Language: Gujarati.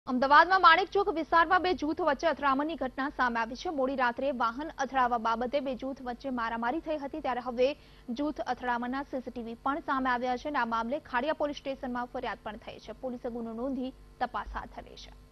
અમદાવાદમાં માણેકચોક વિસ્તારમાં બે જૂથ વચ્ચે અથડામણની ઘટના સામે આવી છે। મોડી રાત્રે વાહન અથડાવા બાબતે બે જૂથ વચ્ચે મારામારી થઈ હતી, ત્યારે હવે જૂથ અથડામણના સીસીટીવી પણ સામે આવ્યા છે અને આ મામલે ખાડિયા પોલીસ સ્ટેશનમાં ફરિયાદ પણ થઈ છે। પોલીસે ગુનો નોંધી તપાસ હાથ ધરી છે।